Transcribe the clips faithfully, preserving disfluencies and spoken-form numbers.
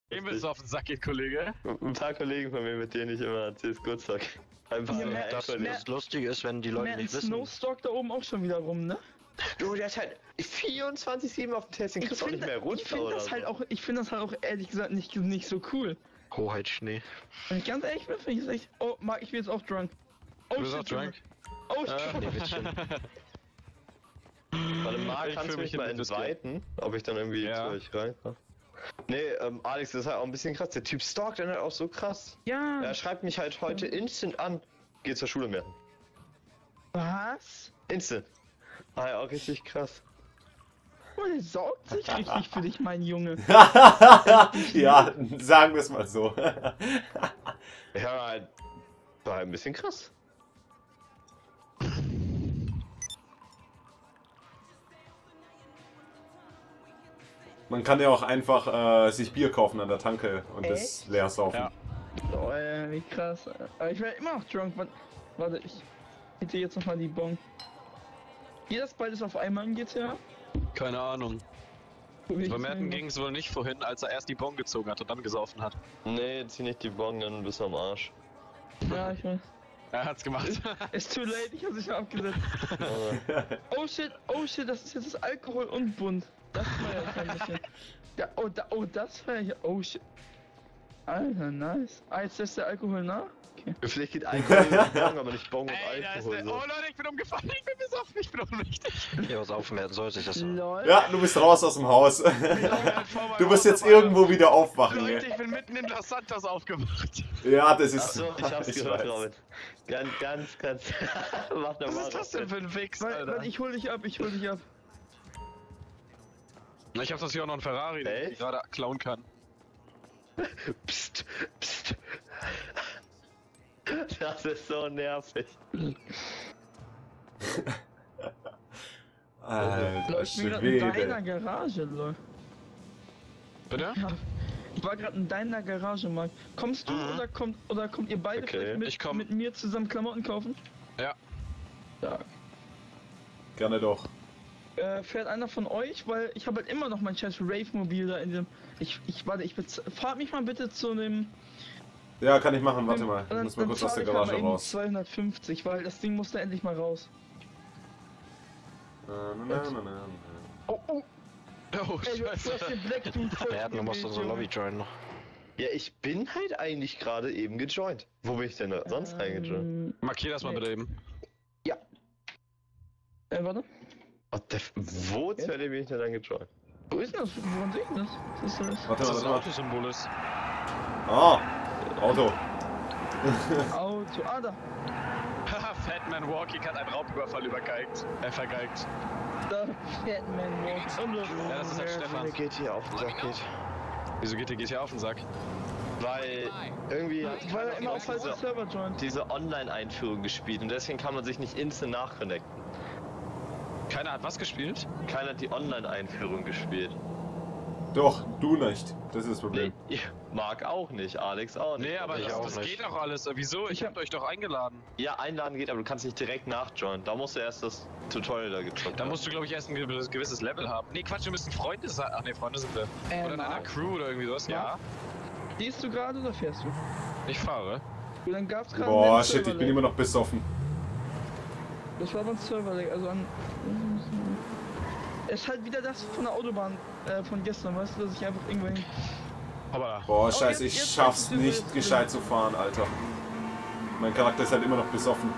Dem willst du auf den Sack gehen, Kollege? Ein paar Kollegen von mir, mit denen ich immer C S G O zock. Einfach Ja, so mehr- Das, Kollegen. das Lustige ist, wenn die Leute Man nicht wissen. Snowstalk da oben auch schon wieder rum, ne? Du, der ist halt vierundzwanzig sieben auf dem Testing, kriegst auch nicht mehr runter, ich finde oder das so. halt auch, ich finde das halt auch ehrlich gesagt nicht, nicht so cool. Hoheitsschnee. Wenn ich ganz ehrlich bin, finde ich das echt. Oh, Marc, ich bin jetzt auch drunk. Oh Du bist shit, auch drunk? Oh Äh, shit. Nee, Witzchen. Warte mal, Ich kannst fühl du mich mich mal in das entweiten, ob ich dann irgendwie Ja. zu euch reinkomme? Nee, ähm, Alex, das ist halt auch ein bisschen krass. Der Typ stalkt dann halt auch so krass. Ja. Er schreibt mich halt heute instant an. Geh zur Schule mehr. Was? Instant. Ah ja, auch richtig krass. Oh, der saugt sich richtig für dich, mein Junge. Ja, sagen wir es mal so. Ja, halt, war halt ein bisschen krass. Man kann ja auch einfach äh, sich Bier kaufen an der Tanke und das Echt? leer saufen. Ja. Oh, ey, wie krass. Aber ich werde immer noch drunk. Warte, warte ich hätte jetzt nochmal die Bon. Geht das beides auf einmal in G T A? Keine Ahnung. Guck, wie ich Bei das Merten mache. ging es wohl nicht vorhin, als er erst die Bon gezogen hat und dann gesaufen hat. Nee, zieh nicht die Bong, dann bist du am Arsch. Ja, ich weiß. Er hat's gemacht. It's too late, ich habe sich schon abgesetzt. Aber Oh shit, oh shit, das ist jetzt das Alkohol und bunt. Das feier ich ein bisschen. Ja, oh, da, oh, das feier ich. Oh shit. Alter, nice. Ah, jetzt lässt der Alkohol nach? Okay. vielleicht geht Alkohol und Bong, aber nicht Bong und Ey, da ist Alkohol. der. So. Oh Leute, ich bin umgefallen, ich bin besoffen, ich bin ohnmächtig. Ja, was aufmerken soll sich das. Lol. Ja, du bist raus aus dem Haus. Du Du musst jetzt irgendwo wieder aufwachen. Leute, ich bin mitten in Los Santos aufgewacht. Ja, das ist. Achso, ich hab's ich gehört, weiß. Robin. Ganz, ganz, ganz. Mach Was normal. ist das denn für ein Fix, Warte, Alter? warte, ich hol dich ab, ich hol dich ab. Ich hab das hier auch noch einen Ferrari, den Echt? ich gerade klauen kann. Psst, psst. Das ist so nervig. Alter, Lol, ich bin grad in deiner Schwede. Garage, lol. Bitte? Ja. Ich war gerade in deiner Garage, Marc. Kommst du Mhm. oder kommt oder kommt ihr beide Okay. vielleicht mit, Ich komm. mit mir zusammen Klamotten kaufen? Ja. Ja. Gerne doch. Äh, fährt einer von euch, weil ich habe halt immer noch mein scheiß Rave-Mobil da in dem. Ich, ich warte, ich bez- fahrt mich mal bitte zu dem. Ja, kann ich machen. Warte mal. Ich Dann- muss mal dann kurz aus zahl der ich halt Garage mal eben raus. zweihundertfünfzig, weil das Ding muss da endlich mal raus. Na, na, na, na, na. Oh, oh, Oh, ey, du hast du hast scheiße. den Black Dude voll Merten, du musst gewählt, unsere Junge. Lobby joinen. Ja, ich bin halt eigentlich gerade eben gejoint. Wo bin ich denn da sonst Ähm, reingejoint? Markier das mal Nee. bitte eben. Äh, warte. Oh, der, wo zur Hölle bin ich denn dann gejoint? Wo ist denn das? Woran sehe ich denn das? Was ist das? Warte Das mal, ist ein warte Autosymbol ist. mal. Ah, Auto. Auto. Ah, da. Haha, Fatman Walking hat einen Raubüberfall übergeigt. Äh, vergeigt. Da. Fatman Walk. Und los. Ja, das ist halt Stefan. Mir geht hier auf den Sack geht. Wieso geht der G T A auf den Sack? Weil irgendwie hat Weil er immer keiner auf falsche diese, Server joint. diese Online-Einführung gespielt und deswegen kann man sich nicht instant nachconnecten. Keiner hat was gespielt? Keiner hat die Online-Einführung gespielt. Doch, du nicht. Das ist das Problem. Nee, ich mag auch nicht, Alex auch nicht. Nee, aber ich das, auch das nicht. geht auch alles. Wieso? Ich Ich hab euch doch eingeladen. Ja, einladen geht, aber du kannst nicht direkt nachjoinen. Da musst du erst das Tutorial da gezockt Da haben. musst du, glaube ich, erst ein gew- gewisses Level haben. Nee, Quatsch, wir müssen Freunde sein. Ach nee, Freunde sind wir. Äh, Oder in einer Marc, Crew oder irgendwie sowas. Ja, Gehst du gerade oder fährst du? ich fahre. Und dann gab's gerade Boah, einen shit, ich bin Serverlag. immer noch besoffen. Das war aber ein Serverlag, also an. Es ist halt wieder das von der Autobahn äh, von gestern, weißt du, dass ich einfach irgendwann. Aber Boah, Oh, scheiße, jetzt- ich jetzt schaff's weißt du, nicht jetzt- gescheit zu fahren, Alter. Mein Charakter ist halt immer noch besoffen.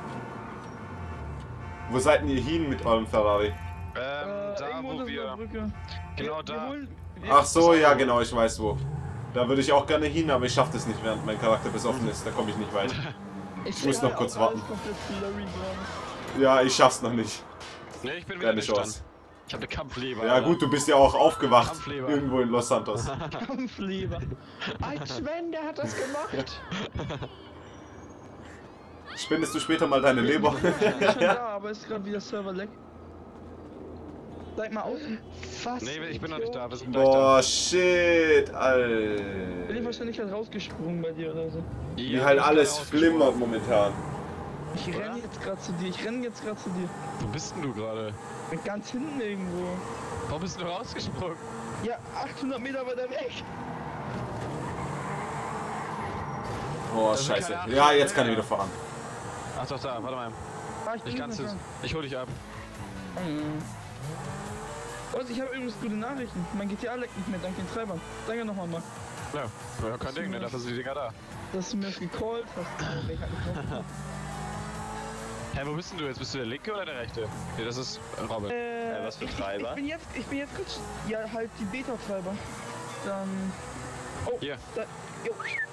Wo seid denn ihr hin mit eurem Ferrari? ähm, äh, da irgendwo wo unter so wir. einer Brücke. Genau wir, da. Wir holen, wir, Ach so, ja genau, ich weiß wo. Da würde ich auch gerne hin, aber ich schaff das nicht, während mein Charakter besoffen ist. Da komme ich nicht weit. ich muss sehe noch kurz auch alles warten. komplett blurry gerade. Ja, ich schaff's noch nicht. Nee, ich bin wieder Keine nüchtern. Chance. Ich habe eine Kampfleber. Ja Alter. gut, du bist ja auch aufgewacht. Kampfleber. Irgendwo in Los Santos. Kampfleber. Ein Sven, der hat das gemacht. Spendest du später mal deine Leber? Ich bin schon da, aber ist gerade wieder Serverlag. Zeig mal auf. Was? Nee, ich bin noch nicht da. Wir sind gleich Boah, shit, Bin ich Alter. wahrscheinlich halt rausgesprungen bei dir oder so. da. Wie Ja, halt du bist alles gerade flimmert momentan. Ich Oder? renne jetzt gerade zu dir, ich renne jetzt gerade zu dir. Wo bist denn du gerade? Bin ganz hinten irgendwo. Warum bist du rausgesprungen? Ja, achthundert Meter weiter weg. Oh, Das ist scheiße. keine Ja, Ahnung. jetzt kann ich wieder fahren. Ach doch, da, warte mal. Ah, ich bin Ich kann's nicht jetzt. mehr Ich hol dich ab. dran. Und ich habe übrigens gute Nachrichten. Mein G T A leckt nicht mehr dank den Treibern. Danke nochmal, Marc. Ja, ja kein Ding, ne? Dafür sind die Dinger da. Dass du mir das gecallt hast. Nee, ich hab nicht drauf. Hä, wo bist denn du jetzt? Bist du der linke oder der rechte? Nee, das ist Robin. Äh, Äh, was für ich, Treiber? Ich bin jetzt, ich bin jetzt kurz, ja halt die Beta-Treiber. Dann, oh, Hier. da, jo.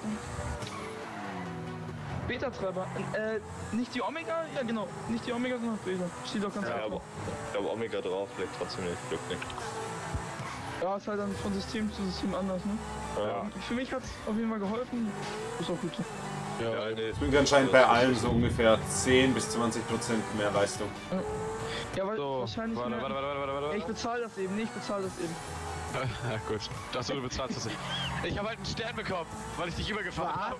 Beta-Treiber, äh, nicht die Omega? Ja genau, nicht die Omega, sondern Beta. Steht doch ganz Ja, klar. aber ich glaube Omega drauf legt trotzdem nicht glücklich. Ja, ist halt dann von System zu System anders, ne? Ja. Für mich hat's auf jeden Fall geholfen, ist auch gut so. Ja, nee, Ich bin anscheinend bei allen so ungefähr zehn bis zwanzig Prozent mehr Leistung. Ja, weil So, wahrscheinlich warte, mehr, warte, warte, warte, warte, Ja, ich warte. bezahle das eben, nee, ich bezahle das eben. Ja, gut. Das du bezahlst es nicht. Ich habe halt einen Stern bekommen, weil ich dich übergefahren habe.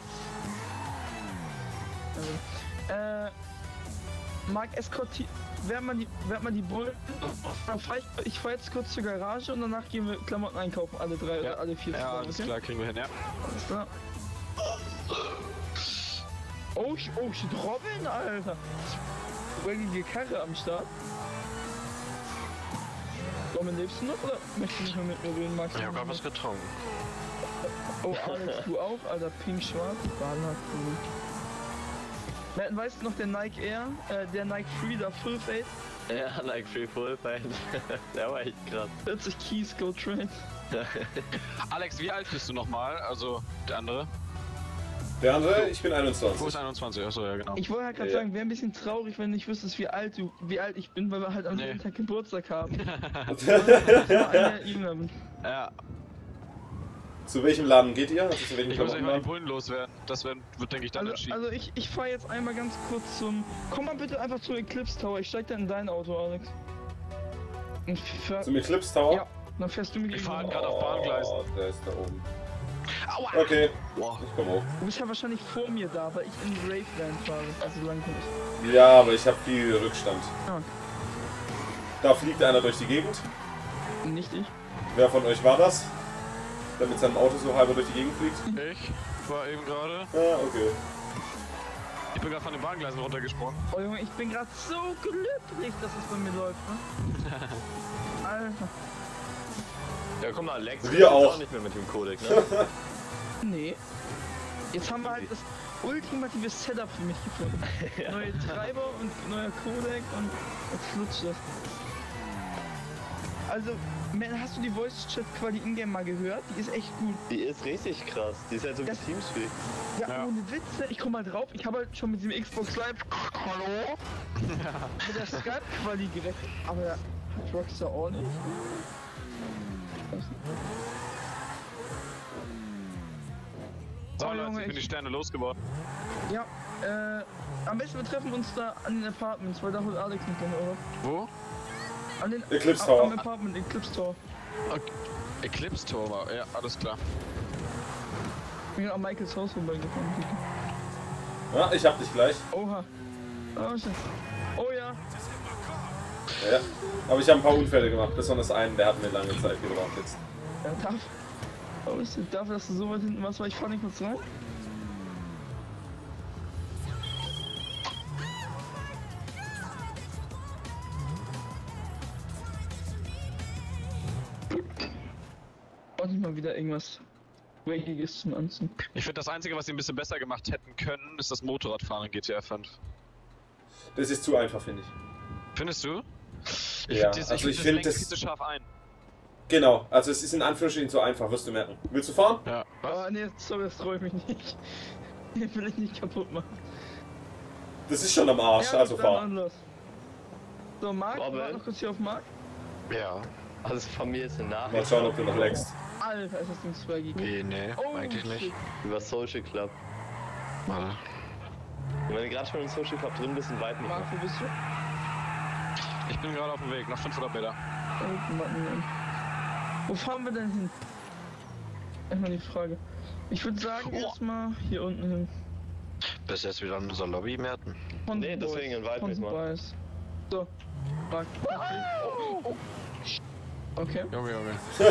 Äh, Marc eskortiert, während man die, während man die Bullen, dann fahr ich, ich fahr jetzt kurz zur Garage und danach gehen wir Klamotten einkaufen, alle drei Ja. oder alle vier Ja, zusammen, alles okay? klar, kriegen wir hin, ja. Alles klar. Oh, sh- oh, shit, Robin, Alter. Wackige Karre am Start. Robin, lebst du noch oder möchtest du nicht mehr mit mir reden, Max? Ich hab grad was getrunken. Oh, Alex, du auch, Alter, pink-schwarz. Baller, cool. Merten, weißt du noch, der Nike Air, äh, der Nike Free, der Full Fade? Ja, like Free Full Fade. Der war echt krass. vierzig Keys, Go Trade. Alex, wie alt bist du nochmal? Also, der andere? Der andere, ich bin Wo ist einundzwanzig. einundzwanzig? Achso, ja, genau. Ich wollte halt gerade Ja. sagen, wäre ein bisschen traurig, wenn du nicht wüsstest, wie alt du, wie alt ich bin, weil wir halt am Nee. selben Tag Geburtstag haben. Ich war ein Jahr jünger bin. Ja, Zu welchem Laden geht ihr? Also zu welchem ich muss nicht mal die Klamottenladen? Bullen loswerden. Das werden, wird, denke ich, dann Also, entschieden. also ich, ich fahre jetzt einmal ganz kurz zum. Komm mal bitte einfach zum Eclipse Tower. Ich steig dann in dein Auto, Alex. Und fahr, Zum Eclipse Tower? ja, dann fährst du mir Wir fahren gegenüber. gerade auf Bahngleisen. Oh, der ist da oben. Aua! Okay, Boah. ich komm hoch. Du bist ja wahrscheinlich vor mir da, weil ich in Raveland fahre. Also lang nicht. Ja, aber ich habe viel Rückstand. Ja, Da fliegt einer durch die Gegend. nicht ich. Wer von euch war das? Der mit seinem Auto so halber durch die Gegend fliegt? Ich war eben gerade. Ah, okay. Ich bin gerade von den Bahngleisen runtergesprungen. Oh Junge, ich bin gerade so glücklich, dass es bei mir läuft, ne? Alter. Ja, komm mal, Lex. Wir ist auch. nicht mehr mit dem Codec, ne? Nee. Jetzt haben wir halt das ultimative Setup für mich gefunden. Neue Treiber und neuer Codec und jetzt flutscht das. Also, man, hast du die Voice-Chat-Quali in-game mal gehört? Die ist echt gut. Die ist richtig krass. Die ist halt so wie Das- Teamspeak. Ja, Ja. ohne Witze, ich komm mal drauf. Ich habe halt schon mit diesem Xbox Live Hallo? Mit der Skype-Quali gerechnet. Aber hat Rockstar auch nicht? So, Oh, Leute, Junge, ich bin die ich- Sterne losgeworden. Ja, äh, am besten wir treffen uns da an den Apartments, weil da holt Alex mich dann, oder? Wo? An den Eclipse am- Tower. Am Apartment, Eclipse Tower. Okay. Eclipse Tower, ja, alles klar. Ich bin an Michaels Haus vorbeigefahren. Ja, ich hab dich gleich. Oha. Oh, shit. Oh ja. Ja. Aber ich habe ein paar Unfälle gemacht, besonders einen, der hat mir lange Zeit gebraucht jetzt. Ja, darf. Oh shit, dafür, dass du so weit hinten warst, war ich fahr nicht kurz rein. Und nicht mal wieder irgendwas Wackiges zum Anziehen. Ich finde, das Einzige, was sie ein bisschen besser gemacht hätten können, ist das Motorradfahren in G T A fünf. Das ist zu einfach, finde ich. Findest du? Ich Ja, find das, also ich ich find find das das- lenkt viel zu scharf ein. Genau, also es ist in Anführungsstrichen zu einfach, wirst du merken. Willst du fahren? Ja. Was? Ah, nee, sorry, das treu ich mich nicht. Den will ich nicht kaputt machen. Das ist schon am Arsch, Ja, also dann fahr. Anlass. So, Marc, Robin? warte noch kurz hier auf Marc. Ja. Also von mir ist eine Mal Nachricht schauen, ob du noch leckst. Alter, ist das Ding swaggy. Wie, nee, Oh, eigentlich nicht. shit. über Social Club. Warte. Und wenn du gerade schon im Social Club drin bist, invite mich Marc, noch. wo bist du? Ich bin gerade auf dem Weg, noch fünfhundert Meter. Oh, Mann, Mann. Wo fahren wir denn hin? Erstmal die Frage. Ich würde sagen, Oh. erstmal hier unten hin. Bis jetzt wieder in unserer Lobby, Merten. Von Nee, deswegen invite mich mal. Boys. So. Marc. Okay. Junge,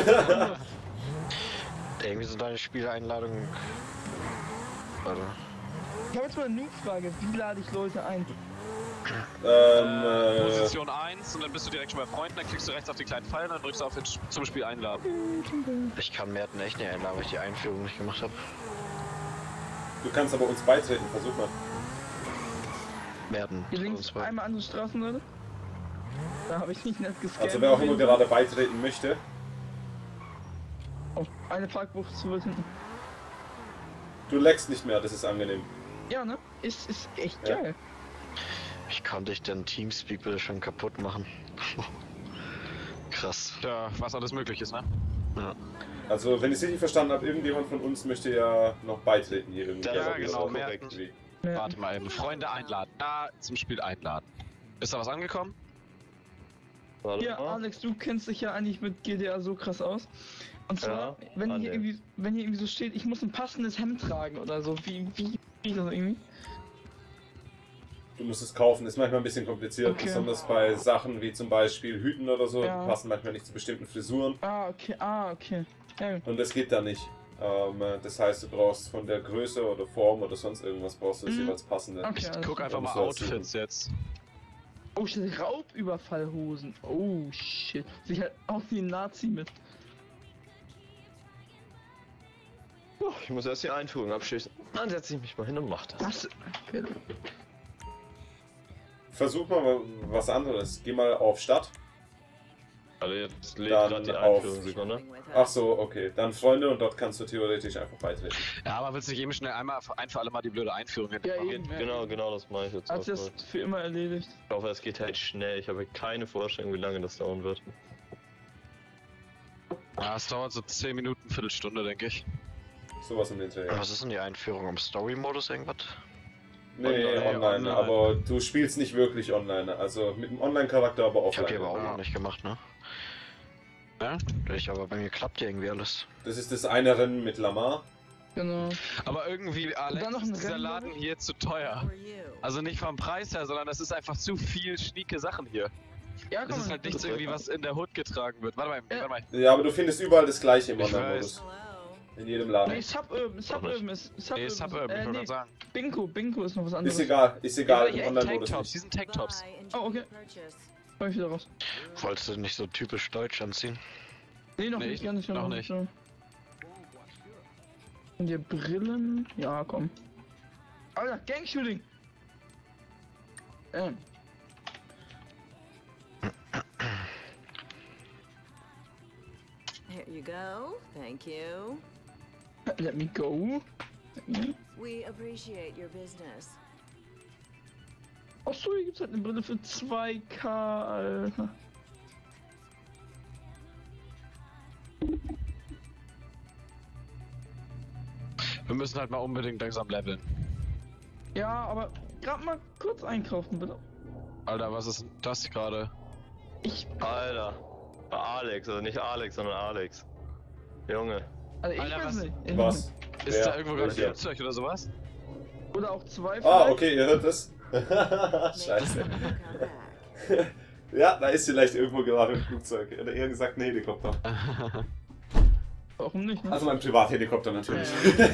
Junge. Irgendwie sind deine Spieleinladungen. Warte. Ich habe jetzt mal eine Noob-Frage. Wie lade ich Leute ein? Ähm, äh, Position eins und dann bist du direkt schon bei Freunden, dann klickst du rechts auf die kleinen Pfeile und dann drückst du auf den Sch- zum Spiel einladen. Ich kann Merten echt nicht einladen, weil ich die Einführung nicht gemacht habe. du kannst aber uns beitreten, versuch mal. Merten. Hier links einmal andere Straßen, Leute. Da habe ich nicht nett gescannt. Also wer auch immer gerade beitreten möchte. Oh, eine Parkbucht zu weit hinten. Du leckst nicht mehr, das ist angenehm. Ja, ne? Ist, ist echt Ja. geil. Wie konnte ich denn Teamspeak bitte schon kaputt machen? Krass. Ja, was alles möglich ist, ne? Ja. Also wenn ich es richtig verstanden habe, irgendjemand von uns möchte ja noch beitreten hier irgendwie. Ja, aber wie genau, das korrekt Merten. wie. Ja. Warte mal eben. Freunde einladen. Da zum Spiel einladen. Ist da was angekommen? Warte Ja, mal. Alex, du kennst dich ja eigentlich mit G D A so krass aus. Und zwar, Ja, wenn ah, hier nee. irgendwie, wenn hier irgendwie so steht, ich muss ein passendes Hemd tragen oder so, wie, wie, wie das irgendwie? Du musst es kaufen, ist manchmal ein bisschen kompliziert, Okay. besonders bei Sachen wie zum Beispiel Hüten oder so, Ja. die passen manchmal nicht zu bestimmten Frisuren Ah, okay, ah, okay. Ja, und das geht da nicht. Ähm, das heißt, du brauchst von der Größe oder Form oder sonst irgendwas brauchst du das Mhm. jeweils passende. okay. Ich alles guck klar. einfach mal musst du das Outfits jetzt. Oh shit, Raubüberfallhosen. Oh shit. Sieht halt aus wie ein Nazi mit. Ich muss erst die Einführung abschließen. Dann setze ich mich mal hin und mach das. Das. Okay. Versuch mal was anderes. Geh mal auf Stadt. Also jetzt lädt Dann gerade die auf- Einführung, Sekunde. Ach so, okay. Dann Freunde und dort kannst du theoretisch einfach beitreten. Ja, aber willst du nicht eben schnell einmal ein für alle Mal die blöde Einführung Ja, hinmachen? eben. Ja. Genau, genau, das mache ich jetzt. Hat was das für immer erledigt. Ich hoffe, es geht halt schnell. Ich habe keine Vorstellung, wie lange das dauern wird. Ja, es dauert so zehn Minuten, Viertelstunde, denke ich. Sowas im Hinterher. Was ist denn die Einführung im Story-Modus irgendwas? Nee, Online, online, online. aber du spielst nicht wirklich online. Also mit dem Online-Charakter, aber Ich hab die offline. aber auch Ja. noch nicht gemacht, ne? Ja? Ich, aber bei mir klappt ja irgendwie alles. Das ist das eine Rennen mit Lamar. Genau. Aber irgendwie, Alex, dann noch ein ist dieser Rennen, Laden oder? hier zu teuer. Also nicht vom Preis her, sondern das ist einfach zu viel schnieke Sachen hier. Ja, Das komm, ist halt nichts irgendwie, was in der Hood getragen wird. Warte mal, Ja. warte mal. Ja, aber du findest überall das gleiche im Ich Online-Modus. weiß. In jedem Laden. Nee, Suburban, Suburban ist. Suburban, Nee, Suburban, ich äh, wollte nee, gerade sagen. Bingo, Bingo ist noch was anderes. Ist egal, ist egal, Ja, im ja, Online-Modus Tanktops, nicht. die sind Tanktops. Oh, okay. Komm ich wieder raus. Wolltest du nicht so typisch deutsch anziehen? Nee, noch Nee, nicht, gar nicht. noch nicht. So. Und die Brillen? Ja, komm. Alter, Gang-Shooting! Ähm. Here you go. Thank you. Let me go. We appreciate your business. Achso, hier gibt's halt eine Brille für zwei K, Alter. Wir müssen halt mal unbedingt langsam leveln. Ja, aber gerade mal kurz einkaufen, bitte. Alter, was ist denn das gerade? Ich. Alter. Alex, also nicht Alex, sondern Alex. Junge. Also ich Alter, weiß was- nicht. Ich Was? Ist Wer? da irgendwo gerade ein Welcher? Flugzeug oder sowas? Oder auch zwei Ah, vielleicht. okay, ihr hört es. Scheiße. Ja, da ist vielleicht irgendwo gerade ein Flugzeug. Oder eher gesagt ein Helikopter. Warum nicht, ne? Also mein Privathelikopter natürlich.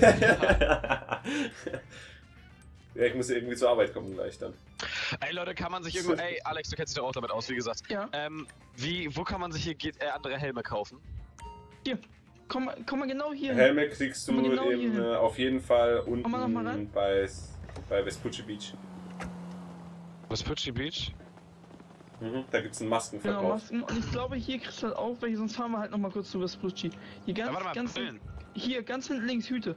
Ja, ich muss irgendwie zur Arbeit kommen gleich dann. Ey Leute, kann man sich irgendwo... Ey Alex, du kennst dich doch auch damit aus, wie gesagt. Ja. Ähm, wie, wo kann man sich hier G- äh, andere Helme kaufen? Hier. Komm mal, komm mal genau hier. hin. Helme kriegst du Komm mal genau im, hier hin. äh, auf jeden Fall Komm mal noch mal unten rein. bei, bei Vespucci Beach. Vespucci Beach? Mhm, da gibt's einen Genau, Maskenverkauf. Masken. Und ich glaube, hier kriegst du halt auch welche, sonst fahren wir halt noch mal kurz zu Vespucci. Hier ganz, Ja, warte mal, ganz, Brillen. hier, ganz hinten links, Hüte.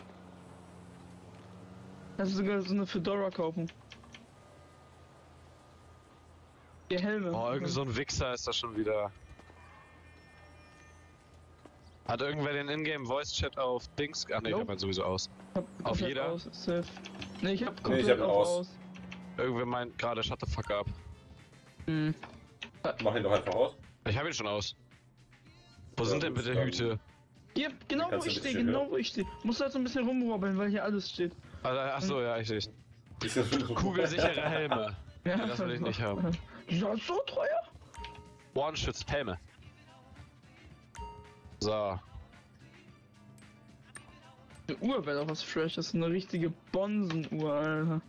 Also sogar so eine Fedora kaufen. Die Helme. Oh, irgend so ein Wichser ist da schon wieder. Hat irgendwer den Ingame Voice Chat auf Dings? Ach ne, ich Nope. hab ihn sowieso aus. Hab auf komplett jeder? Aus, safe. Ne, ich hab Nee, komplett ich hab ihn auf aus. aus. Irgendwer meint gerade shut the fuck up. Hm. Mach ihn doch einfach aus. Ich hab ihn schon aus. Wo Ja, sind denn gut, bitte dann- Hüte? Hier, genau wo kannst du ich ein stehe, bisschen genau hören. wo ich stehe. Musst du halt so ein bisschen rumwobbeln, weil hier alles steht. Also, achso, ja, ich seh's. Ist das schon Kugelsichere Helme. Ja, das will ich nicht haben. Die sind so teuer. One-Schützt Helme. So. Eine Uhr wäre doch was Freshes, eine richtige Bonsen-Uhr, Alter.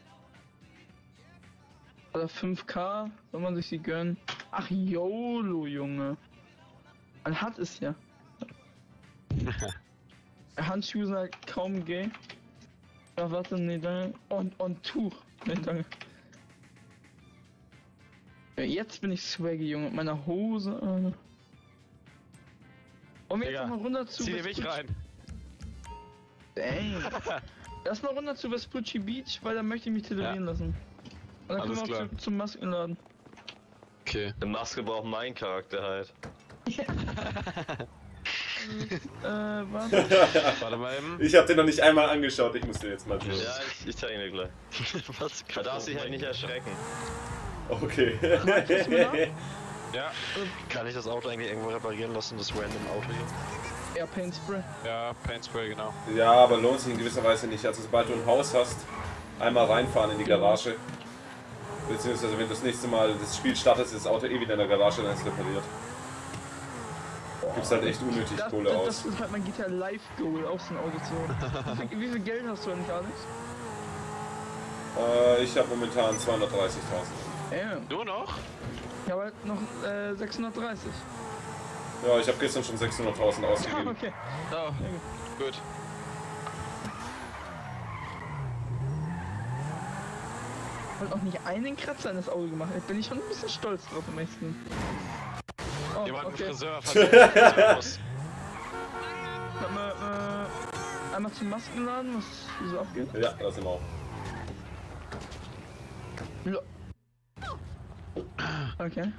Oder fünf K, soll man sich die gönnen. Ach, YOLO, Junge. Man hat es ja. Handschuhe sind halt kaum gay. Ja, warte, nee, danke. Und, und Tuch. Nee, danke. Ja, jetzt bin ich swaggy, Junge, mit meiner Hose, Alter. Und jetzt Digga, noch mal runter zu Zieh dir mich Vespucci- rein. Dang. Lass mal runter zu Vespucci Beach, weil da möchte ich mich tätowieren Ja. lassen. Und dann Alles kommen wir klar. auch zu, zum Maskenladen. Okay. Eine Maske braucht mein Charakter halt. Äh, warte. Warte mal eben. Ich hab den noch nicht einmal angeschaut, ich muss den jetzt mal sehen. Ja, ich, ich zeig ihn dir gleich. Was? Du darfst dich halt nicht erschrecken. Okay. Ja, Kann ich das Auto eigentlich irgendwo reparieren lassen, das random Auto hier? Ja, Paint Spray. ja, Paint Spray, genau. Ja, aber lohnt sich in gewisser Weise nicht. Also sobald du ein Haus hast, einmal reinfahren in die Garage. Beziehungsweise wenn du das nächste Mal das Spiel startest, ist das Auto eh wieder in der Garage, dann ist es repariert. Gibt's halt echt unnötig Das, Kohle das, aus. das ist halt mein G T A Live Goal, aus dem Auto zu holen. Wie viel, wie viel Geld hast du eigentlich, Alex? Äh, ich habe momentan zweihundertdreißigtausend. Ja, Nur noch? ich habe halt noch äh, sechshundertdreißig. Ja, ich habe gestern schon sechshunderttausend Ah, ausgegeben. okay. Oh, gut. Ich habe noch nicht einen Kratzer in das Auto gemacht. Jetzt bin ich schon ein bisschen stolz drauf im nächsten. Oh, Jemand einen okay. Friseur versucht. Warte mal, äh, einmal zum Maskenladen, was hier so abgeht. Ja, da sind wir auch. Lo- Okay.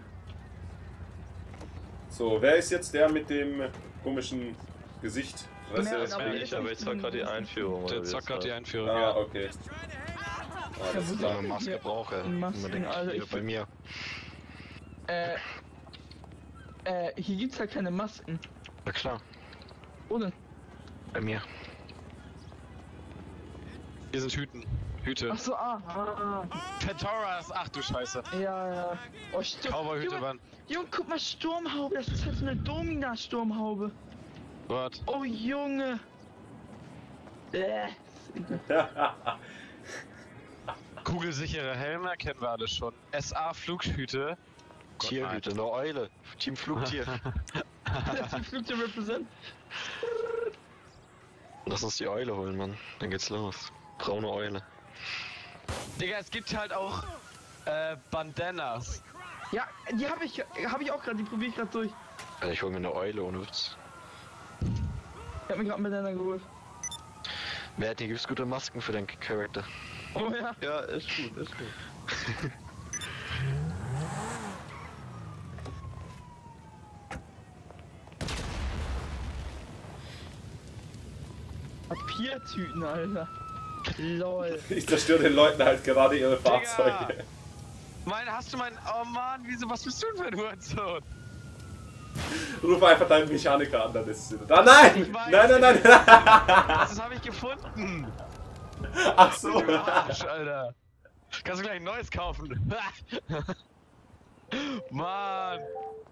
So, wer ist jetzt der mit dem komischen Gesicht? Fresse? Ja, Das bin aber ich, aber ich zock gerade die Einführung. Der oder wie zockt das gerade die heißt. Einführung, Ah, ja. okay. Ja, Alles wo klar. Eine Maske Hier, brauche. Masken, Unbedingt Alter, hier ich- bei mir. Äh, äh, hier gibt's halt keine Masken. Ja klar, Wo denn? bei mir. Hier sind Hüten. Hüte. Ach so, ah, ah, Pentoras, ach du Scheiße. ah. Ja, ja. Oh, Sturm. Cowboy-Hüte Junge, waren. Junge, guck mal, Sturmhaube. Das ist halt so eine Domina-Sturmhaube. What? Oh, Junge. Äh. Kugelsichere Helme kennen wir alle schon. S A Flughüte. Tierhüte, eine Eule. Team Flugtier. Die Flugzeug represent. Lass uns die Eule holen, Mann. Dann geht's los. Braune Eule. Digga, es gibt halt auch äh, Bandanas. Ja, die habe ich, habe ich auch gerade. Die probiere ich gerade durch. Also ich hol mir eine Eule ohne Witz. Ich habe mir gerade einen Banana geholt. Wer hat hier gibt's gute Masken für deinen Charakter? Oh ja. Ja, ist gut, ist gut. Papiertüten, Alter. Lol. Ich zerstöre den Leuten halt gerade ihre Fahrzeuge. Mein, hast du mein. Oh Mann, wieso, was bist du denn für ein Hurensohn? Ruf einfach deinen Mechaniker an, dann ist es wieder. Ah, nein! Ich weiß. Nein, nein, nein! Das habe ich gefunden. Ach so! Du Arsch, Alter. Kannst du gleich ein neues kaufen. Mann.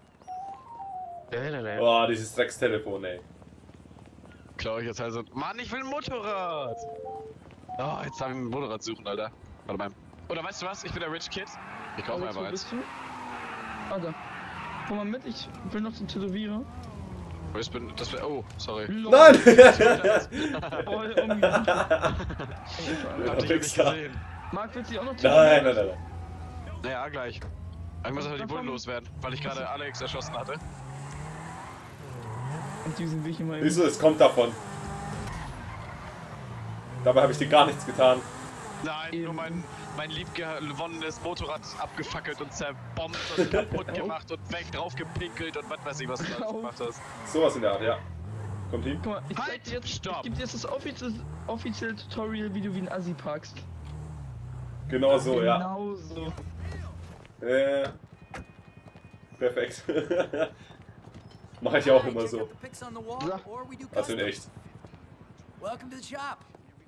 Boah, dieses Dreckstelefon, ey. Klau ich jetzt also. Mann, ich will ein Motorrad. Oh, jetzt darf ich ein Motorrad suchen, Alter. Warte mal. Oder weißt du was? Ich bin der Rich Kid. Ich kaufe mir Alex, einfach wo eins. bist du? Alter. Komm mal mit, ich will noch zum Tätowierer. Oh, ich bin. Das wär. Oh, sorry. Lol. Nein! Voll umgerannt. Hab dich nicht gesehen. Marc, willst du dich auch noch Nein, nein, nein, nein. Naja, gleich. Ich muss einfach die Bullen loswerden, weil ich gerade Alex erschossen hatte. Und diesen Weg immer Wieso? Es kommt davon. Dabei habe ich dir gar nichts getan. Nein, Eben. nur mein, mein liebgewonnenes Motorrad abgefackelt und zerbombt und kaputt gemacht und weg draufgepinkelt und was weiß ich, was du alles gemacht hast. Sowas in der Art, ja. Kommt hin. Guck mal, ich Halt, zeig dir jetzt, stopp. ich geb dir jetzt das offizielle, offizielle Tutorial, wie du wie ein Assi parkst. Genau so, ja. Genau so. Äh. Perfekt. Mach ich auch immer so. Also in echt. Welcome to the shop.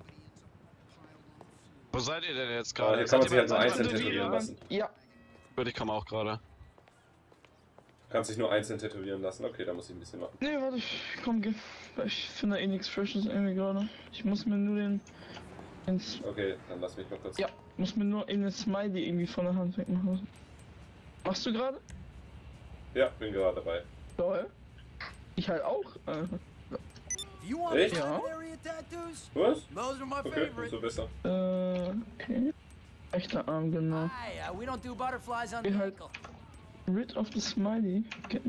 Wo seid ihr denn jetzt Aber gerade? hier kann man sich halt Seid nur ihr einzeln bei- tätowieren lassen. Ja. Gut, ich komme auch gerade. Kannst dich nur einzeln tätowieren lassen. Okay, da muss ich ein bisschen machen. Nee, warte, ich komm, geh. ich finde eh nichts Frisches irgendwie gerade. Ich muss mir nur den... den S- Okay, dann lass mich mal kurz. ja, muss mir nur eben den Smiley irgendwie von der Hand wegmachen. Machst du gerade? Ja, bin gerade dabei. Toll. Ich halt auch. Äh, You want Echt? the Ja. area tattoos? Was? Those are my Okay, favorite. umso besser. äh, okay. Rechter Arm, genau. Hi, uh, we don't do butterflies on the Wir halt- ankle. Rid of the Smiley. Okay.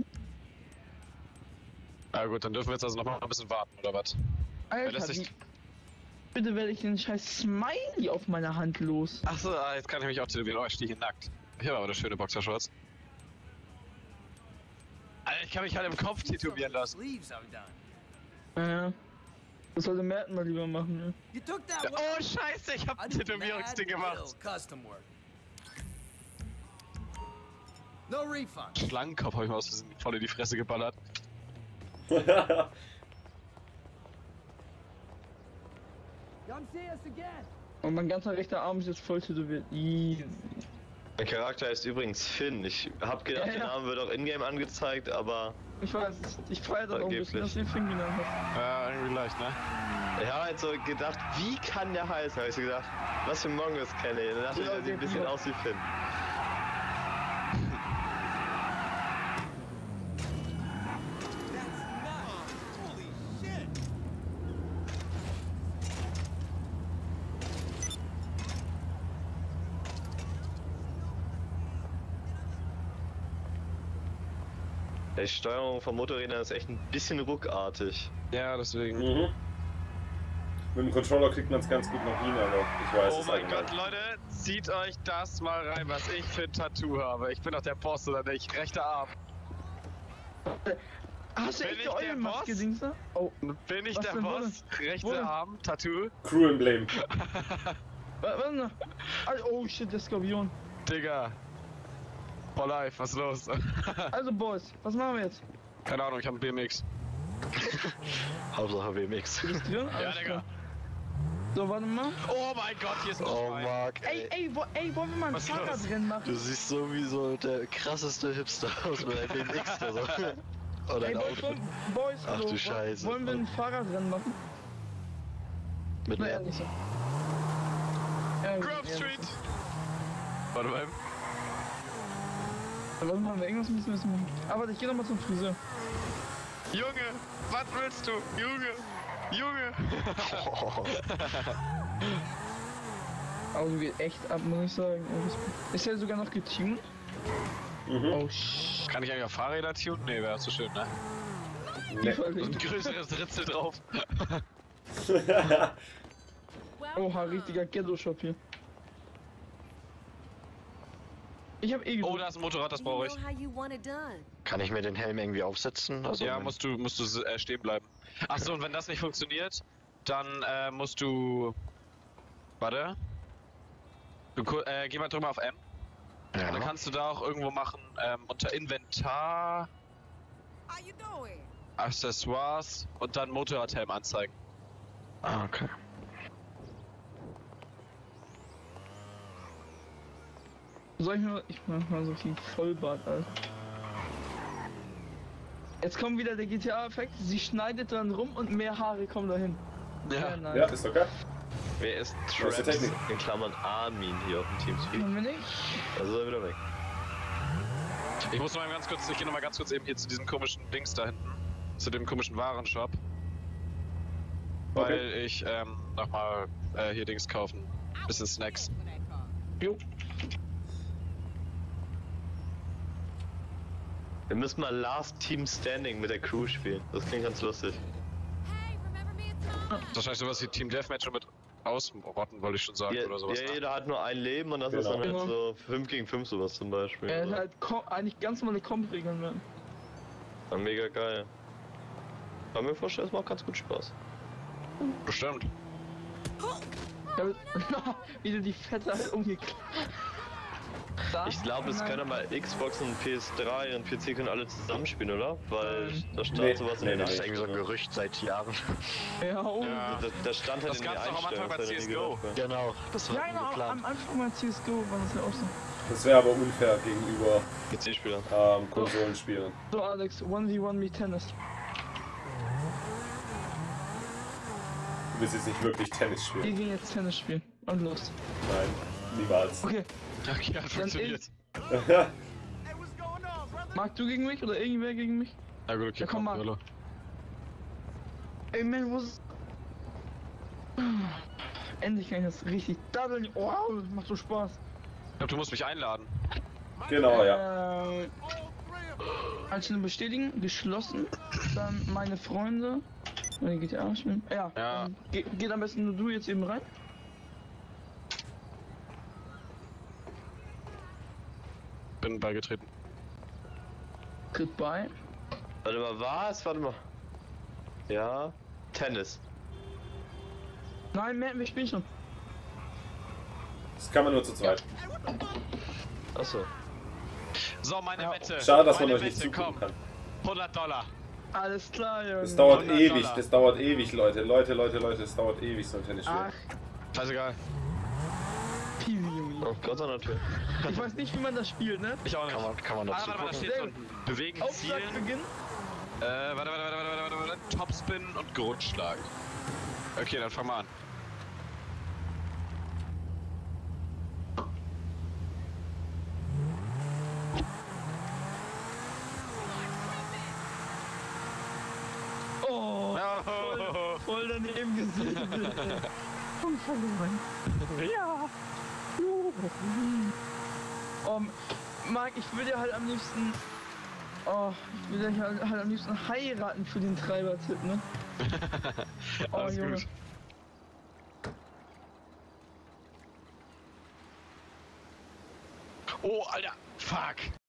Na gut, dann dürfen wir jetzt also noch mal ein bisschen warten, oder was? Alter, lässt wie, sich- bitte werde ich den scheiß Smiley auf meiner Hand los. Achso, ah, jetzt kann ich mich auch tätowieren. Oh, ich stehe hier nackt. Ich habe aber eine schöne Boxershorts. Alter, ich kann mich halt im Kopf tätowieren lassen. Sleeves are done. Ja. Das sollte Merten mal lieber machen, ne? You took that Ja, one. oh scheiße, ich hab I ein do Tätowierungsding mad gemacht. little Custom work. No refund. Schlangenkopf habe ich mal aus Versehen voll in die Fresse geballert. Come see us again. Und mein ganzer rechter Arm ist jetzt voll tätowiert. Easy. Mein Charakter heißt übrigens Finn. Ich hab gedacht, Ja, ja. der Name wird auch in-game angezeigt, aber Ich weiß, ich feiere das auch ein bisschen, Vergeblich. dass du den Finn genannt hast. Ja, irgendwie leicht, ne? ich habe halt so gedacht, wie kann der heißen? Habe ich so gedacht, was für Mongos kenne ich? Dann dachte ich, Ja, der sieht ein bisschen genau. aus wie Finn. Die Steuerung von Motorrädern ist echt ein bisschen ruckartig. Ja, deswegen. Mhm. Mit dem Controller kriegt man es ganz gut noch hin, aber ich weiß Oh es mein eigentlich Gott, Leute, zieht euch das mal rein, was ich für ein Tattoo habe. Ich bin doch der Boss, oder nicht? Rechter Arm. Hast du Bin echt ich die der Eulenmaske, Boss? Dings da? Oh, Bin ich Was der denn, wo Boss? Rechter Wo denn? Arm, Tattoo. Crew Emblem. wa- warte mal. Al- Oh shit, der Skorpion. Digga. For life, was ist los? Also Boys, was machen wir jetzt? Keine Ahnung, ich habe ein B M X. Hauptsache W M X. Du bist drin? Ja, Alles Digga. klar. So, warte mal. Oh mein Gott, hier ist ein Oh, Schwein. Marc, Ey, ey. ey, wo, ey, wollen wir mal ein Was ist los? Fahrradrennen machen? Du siehst sowieso der krasseste Hipster aus mit einem W M X oder so. Oder Ey, ein Boys, Auto. wollen, Boys, Ach also, du wo- Scheiße. wollen wir ein Fahrradrennen machen? Mit Naja, Lärm. nicht so. Ja, Grove ja, Street. Warte mal. Warte mal, wir irgendwas müssen wir jetzt machen. Aber ich geh noch mal zum Friseur. Junge, was willst du? Junge, Junge. Oh, Auto geht echt ab, muss ich sagen. Ist ja sogar noch getuned. Mhm. Oh shit. Kann ich eigentlich auf Fahrräder tunen? Nee, wäre zu schön, ne? Nee. So ein größeres Ritzel drauf. Oha, richtiger Ghetto-Shop hier. Ich hab eh Oh, gedrückt. da ist ein Motorrad, das You brauche ich. know how you want it done. Kann ich mir den Helm irgendwie aufsetzen? Also Ja, mein- musst du, musst du äh, stehen bleiben. Achso, und wenn das nicht funktioniert, dann äh, musst du. Warte. Du, ku- äh, geh mal drüber auf M. Ja. Dann kannst du da auch irgendwo machen, ähm, unter Inventar, How you doing? Accessoires und dann Motorradhelm anzeigen. Ah, okay. Soll ich mal. Ich mach mal so viel Vollbart, Alter. Jetzt kommt wieder der G T A-Effekt. Sie schneidet dran rum und mehr Haare kommen dahin. Ja. nice. Ja, ist okay. Wer ist Was ist Traps? die Technik? In Klammern Armin hier auf dem Teamspeak. Machen wir nicht? Also ist er wieder weg. Ich muss noch mal ganz kurz, ich gehe noch mal ganz kurz eben hier zu diesem komischen Dings da hinten. Zu dem komischen Warenshop. Okay. Weil ich ähm, nochmal äh, hier Dings kaufen. Bisschen Snacks. Jo. Wir müssen mal Last Team Standing mit der Crew spielen. Das klingt ganz lustig. Das ist wahrscheinlich sowas wie Team Deathmatch mit Ausrotten, wollte ich schon sagen, Ja, oder sowas. ja, ne? jeder hat nur ein Leben und das ist Genau. dann halt Genau. so fünf gegen fünf sowas zum Beispiel. Er hat oder? halt kom- eigentlich ganz normale Komp-Regeln werden. War mega geil. Kann mir vorstellen, es macht ganz gut Spaß. Bestimmt. Ja, wie du die Fette halt umgeklappt. Ich glaube, es können mal Xbox und P S drei und P C können alle zusammenspielen, oder? Weil Ähm. da stand Nee. sowas in Nee, den nee, Das ist irgendwie so ein Einstellungen. Gerücht seit Jahren. Ja, oh. Ja. Da, da stand halt Das in den gab's doch am Anfang Einstellungen. bei das hat er C S nie G O. gedacht, Genau, das war Ja, irgendwie genau, geplant. am Anfang mal C S G O war das ja auch so. Das wäre aber unfair gegenüber P C-Spieler. ähm, Konsolenspielen. So, Alex, one v one me Tennis. willst jetzt nicht wirklich Tennis Wir spielen. gehen jetzt Tennis spielen. Und los. Nein, niemals. Okay, Okay, hat funktioniert. Marc, du gegen mich oder irgendwer gegen mich? Na gut, okay, Ja, komm mal. Hallo. Ey, man, wo ist... Endlich kann ich das richtig daddeln. Wow, macht so Spaß. Ich glaub, du musst mich einladen. Genau, ja. Äh, Einzelne bestätigen, geschlossen. Dann meine Freunde. Meine G T A spielen. Ja. Ja. ähm, Ge geht am besten nur du jetzt eben rein. Bin beigetreten. Tritt bei. Warte mal, was? Warte mal. Ja, Tennis. Nein, mehr, wir spielen schon. Das kann man nur zu zweit. Achso. So, meine Ja. Wette. Schade, dass man meine euch nicht Wette, zugucken komm. kann. hundert Dollar. Alles klar, Junge. Das dauert hundert ewig, Dollar. das dauert ewig, Leute. Leute, Leute, Leute, das dauert ewig, so ein Tennisspiel. Ach, Scheißegal. Piwi, Junge. Oh Gott, natürlich. Ich weiß nicht, wie man das spielt, ne? Ich auch nicht. Kann man, kann man Ah, dazu warte mal, da gucken. steht so ein Bewegen, Aufschlag Zielen. beginnen. Äh, warte, warte, warte, warte, warte, warte. Topspin und Grundschlag. Okay, dann fang mal an. Oh, voll, voll daneben gesehen. Und verloren. Ja. Oh, Marc, ich würde halt am liebsten... Oh, ich würde halt, halt am liebsten heiraten für den Treiber-Tipp, ne? Oh, Alles Junge. gut. Oh, Alter. Fuck.